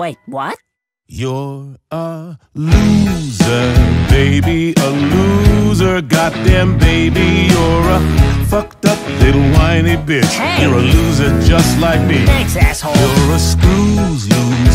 Wait, what? You're a loser, baby, a loser. Goddamn, baby, you're a fucked up little whiny bitch. Hey. You're a loser just like me. Thanks, asshole. You're a screws loser.